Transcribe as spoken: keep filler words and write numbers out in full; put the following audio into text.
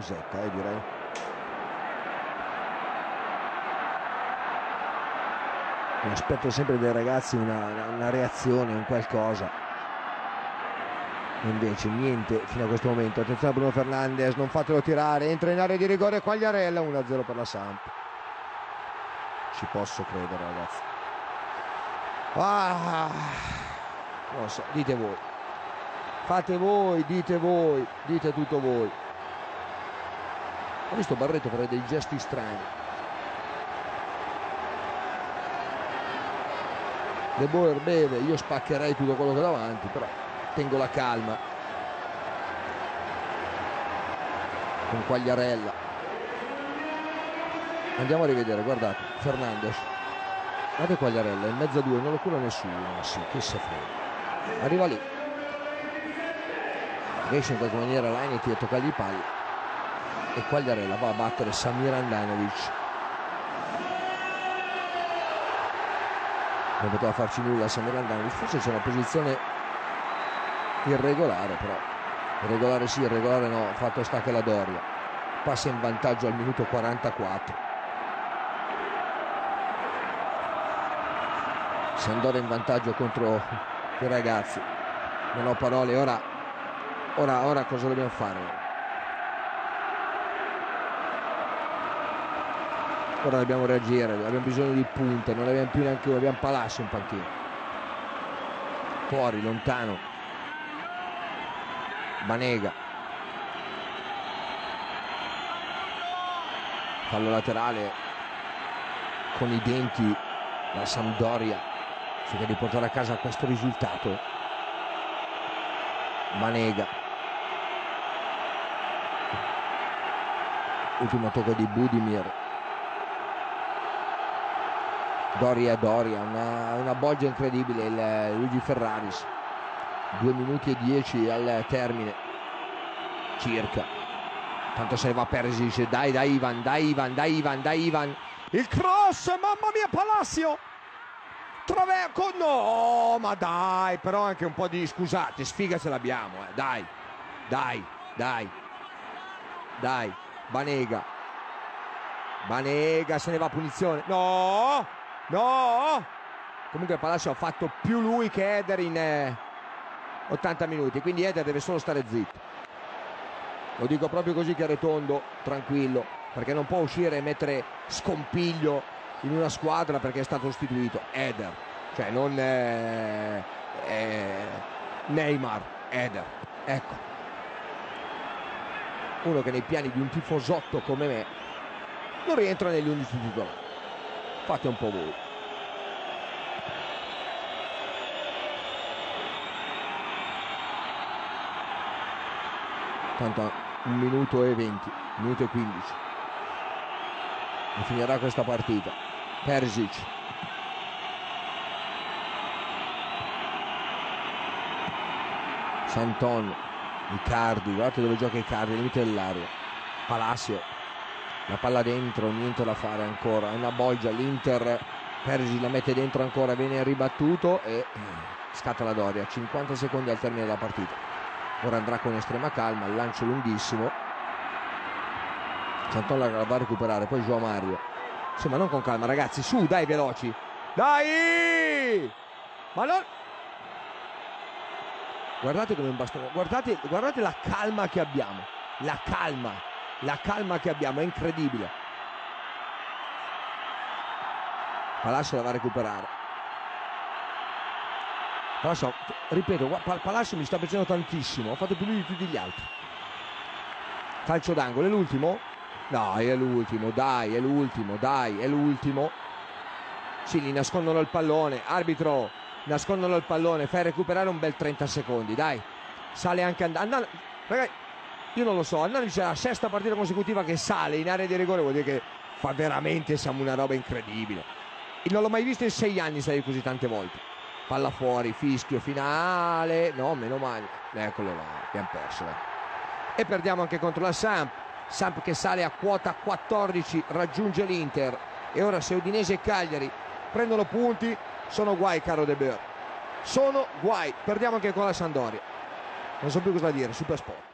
cosetta, eh, direi. Mi aspetto sempre dai ragazzi una, una, una reazione, un qualcosa. Invece niente fino a questo momento. Attenzione a Bruno Fernandes, non fatelo tirare, entra in area di rigore Quagliarella, uno a zero per la Samp. Ci posso credere, ragazzi. Ah, non lo so, dite voi. Fate voi, dite voi, dite tutto voi. Ho visto Barreto fare dei gesti strani. De Boer beve, io spaccherei tutto quello che ho davanti, però tengo la calma. Con Quagliarella. Andiamo a rivedere, guardate, Fernandes. Guardate Quagliarella, in mezzo a due, non lo cura nessuno, ma sì, che se frega. Arriva lì. Riesce in qualche maniera Lainiti a toccargli i pali. E Quagliarella va a battere Samir Handanovic. Non poteva farci nulla Samir Handanovic, forse c'è una posizione irregolare, però irregolare sì, irregolare no. Fatto sta che la Doria passa in vantaggio al minuto quarantaquattro. Sampdoria in vantaggio contro i ragazzi. Non ho parole. Ora, ora, ora cosa dobbiamo fare? Ora dobbiamo reagire, abbiamo bisogno di punte, non abbiamo più neanche, abbiamo Palacio in panchina. Fuori, lontano. Banega. Fallo laterale con i denti la Sampdoria cerca di portare a casa questo risultato. Banega. Ultimo tocco di Budimir. Doria Doria, una, una bolgia incredibile il Luigi Ferraris. Due minuti e dieci al termine circa. Tanto se ne va Perisic. Dai dai Ivan, dai Ivan, dai Ivan, dai Ivan. Il cross, mamma mia, Palacio. Traverco, no, ma dai, però anche un po' di, scusate, sfiga ce l'abbiamo, eh. Dai, dai, dai, dai, Banega. Banega, se ne va a punizione. No, no. Comunque Palacio ha fatto più lui che Eder in eh, ottanta minuti, quindi Eder deve solo stare zitto. Lo dico proprio così chiaro e tondo, tranquillo, perché non può uscire e mettere scompiglio in una squadra perché è stato sostituito. Eder, cioè non eh, eh, Neymar, Eder, ecco, uno che nei piani di un tifosotto come me non rientra negli undici titolari. Fate un po' voi. Tanto un minuto e venti, un minuto e quindici e finirà questa partita. Perisic, Santon, Icardi, guardate dove gioca Icardi, limite dell'area. Palacio, la palla dentro, niente da fare ancora, è una bolgia l'Inter. Perisic la mette dentro ancora, viene ribattuto e scatta la Doria. Cinquanta secondi al termine della partita. Ora andrà con estrema calma, il lancio lunghissimo. Santon la va a recuperare, poi João Mario. Sì, ma non con calma, ragazzi, su, dai, veloci. Dai! Ma non... Guardate come un bastone, guardate, guardate la calma che abbiamo. La calma, la calma che abbiamo, è incredibile. Palacio la va a recuperare. Palacio, ripeto, Palacio mi sta piacendo tantissimo, ha fatto più lui di tutti gli altri. Calcio d'angolo, è l'ultimo? Dai, è l'ultimo, dai, è l'ultimo, dai, è l'ultimo. Sì, gli nascondono il pallone, arbitro, nascondono il pallone, fai recuperare un bel trenta secondi, dai. Sale anche andando, ragazzi, io non lo so, Handanovic è la sesta partita consecutiva che sale in area di rigore, vuol dire che fa veramente, siamo una roba incredibile. Non l'ho mai visto in sei anni salire così tante volte. Palla fuori, fischio finale, no, meno male, eccolo là, abbiamo perso, dai. E perdiamo anche contro la Samp. Samp che sale a quota quattordici, raggiunge l'Inter, e ora se Udinese e Cagliari prendono punti sono guai, caro De Boer, sono guai. Perdiamo anche con la Sampdoria, non so più cosa dire. Super Sport.